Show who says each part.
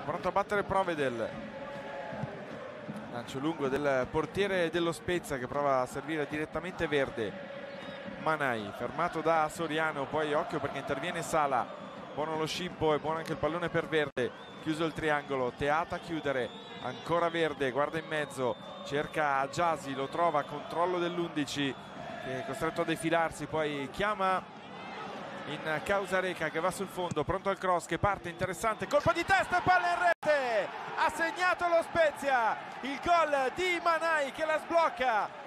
Speaker 1: pronto a battere Provedel. Lancio lungo del portiere dello Spezia che prova a servire direttamente Verde. Manai fermato da Soriano, poi occhio perché interviene Sala. Buono lo scippo e buono anche il pallone per Verde. Chiuso il triangolo, Teata a chiudere, ancora Verde, guarda in mezzo, cerca Gyasi, lo trova, controllo dell'11 che è costretto a defilarsi, poi chiama in causa Reca che va sul fondo, pronto al cross che parte, interessante, colpo di testa e palla in rete, ha segnato lo Spezia, il gol di Manai che la sblocca